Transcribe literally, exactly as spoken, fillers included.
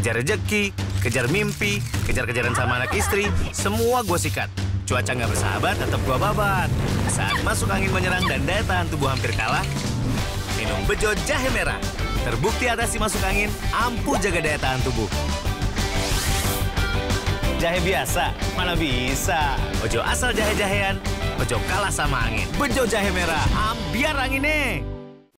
Ngejar rejeki, kejar mimpi, kejar-kejaran sama anak istri, semua gue sikat. Cuaca nggak bersahabat, tetap gue babat. Saat masuk angin menyerang dan daya tahan tubuh hampir kalah, minum Bejo Jahe Merah. Terbukti atasi masuk angin, ampuh jaga daya tahan tubuh. Jahe biasa, mana bisa. Ojo asal jahe-jahean, ojo kalah sama angin. Bejo Jahe Merah, ambiar anginnya.